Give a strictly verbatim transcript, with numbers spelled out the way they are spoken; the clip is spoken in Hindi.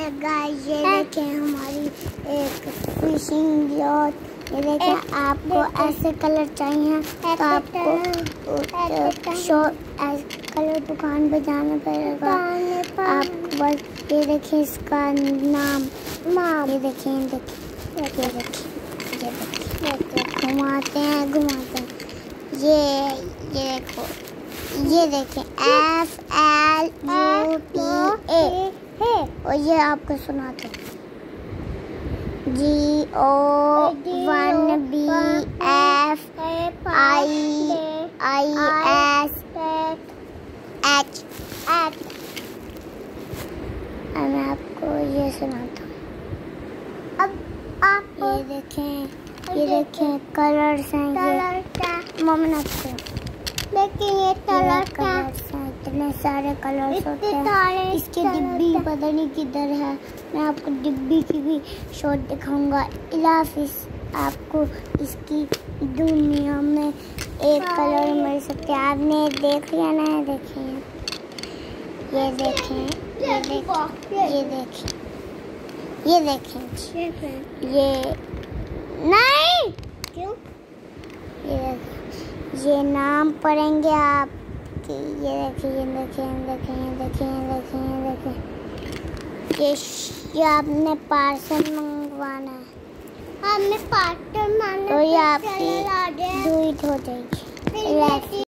हाय गाइस, ये देखें हमारी एक फिशिंग रॉड। ये देखें, आपको ऐसे कलर चाहिए तो आपको शॉर्ट ऐसे कलर दुकान पे जाना पड़ेगा। आप बस ये देखें इसका नाम नाम ये देखें ये देखें ये देखें ये देखें घुमाते हैं घुमाते हैं ये ये देखो ये देखें F L U T A है और ये आपको सुनाते जी O one B F I I S H H. मैं आपको ये सुनाता हूँ। अब आप ये देखें ये देखें कलर्स हैं ये मम्मी लेकिन ये कलर कलर्स हैं, इतने सारे कलर्स होते हैं। इसकी डिब्बी पता नहीं किधर है। मैं आपको डिब्बी की भी शॉट दिखाऊंगा। इलाफिस आपको इसकी दुनिया में एक कलर मिल सकते हैं। आपने देख लिया ना? देखें ये देखें ये देखें ये देखें ये देखें ये नहीं क्यों ये ये नाम पढ़ेंगे आप कि ये देखें ये देखें ये देखें ये देखें ये देखें ये देखें ये ये आपने पार्सल मंगवाना है। हमने पार्सल मांगा तो ये आपकी डुइट हो जाएगी।